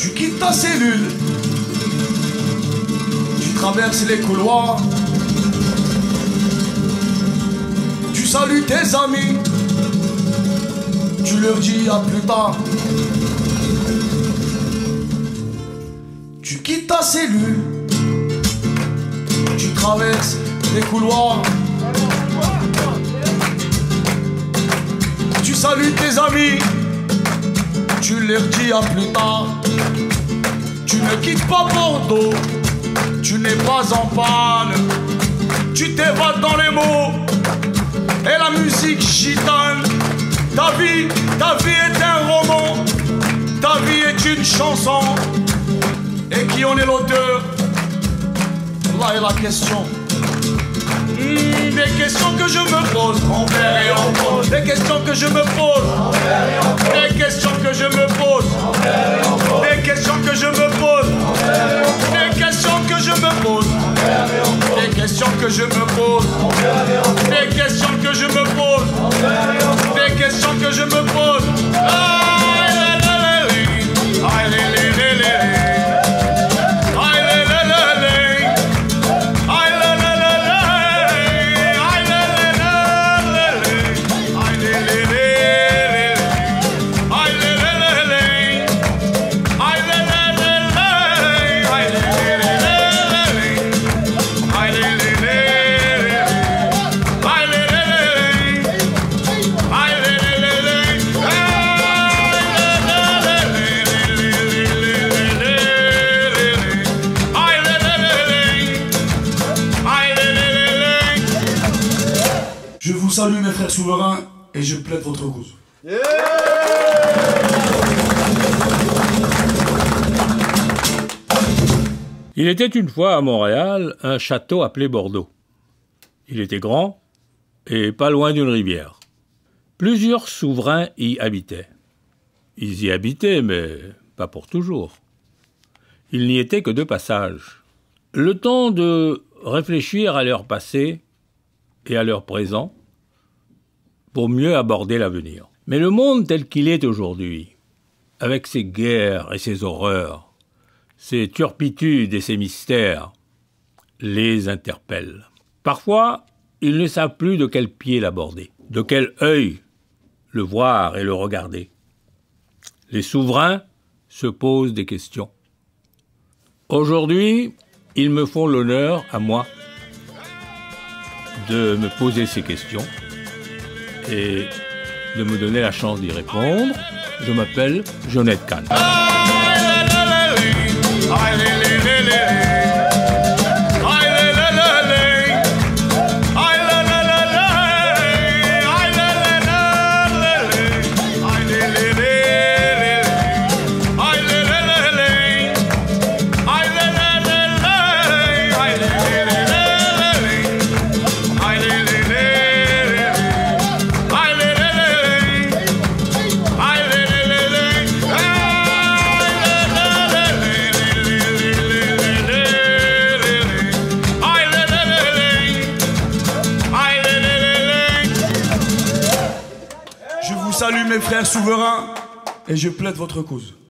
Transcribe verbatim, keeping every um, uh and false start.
Tu quittes ta cellule, tu traverses les couloirs, tu salues tes amis, tu leur dis à plus tard. Tu quittes ta cellule, tu traverses les couloirs, tu salues tes amis, tu leur dis à plus tard. Tu ne quittes pas Bordeaux, tu n'es pas en panne, tu t'évades dans les mots et la musique gitane. Ta vie, ta vie est un roman, ta vie est une chanson. Et qui en est l'auteur? Là est la question. Mmh, des questions que je me pose, envers et en pose. Des questions que je me pose, envers et en pose. Des questions que je me pose, envers et en pose. Des questions que je me pose, envers et en pose. Des questions que je me pose, envers et en pose. Des questions que je me pose, envers et en pose. Des questions que je me pose, envers et en pose. Des questions que je me pose. Aïe, lé, lé, lé, aïe, lé, lé, lé, lé. Je vous salue mes frères souverains et je plaide votre cause. Yeah. Il était une fois à Montréal un château appelé Bordeaux. Il était grand et pas loin d'une rivière. Plusieurs souverains y habitaient. Ils y habitaient, mais pas pour toujours. Il n'y était que de passage. Le temps de réfléchir à leur passé et à leur présent pour mieux aborder l'avenir. Mais le monde tel qu'il est aujourd'hui, avec ses guerres et ses horreurs, ses turpitudes et ses mystères, les interpellent. Parfois, ils ne savent plus de quel pied l'aborder, de quel œil le voir et le regarder. Les souverains se posent des questions. Aujourd'hui, ils me font l'honneur, à moi, de me poser ces questions et de me donner la chance d'y répondre. Je m'appelle Jonette Khan. Je vous salue mes frères souverains et je plaide votre cause.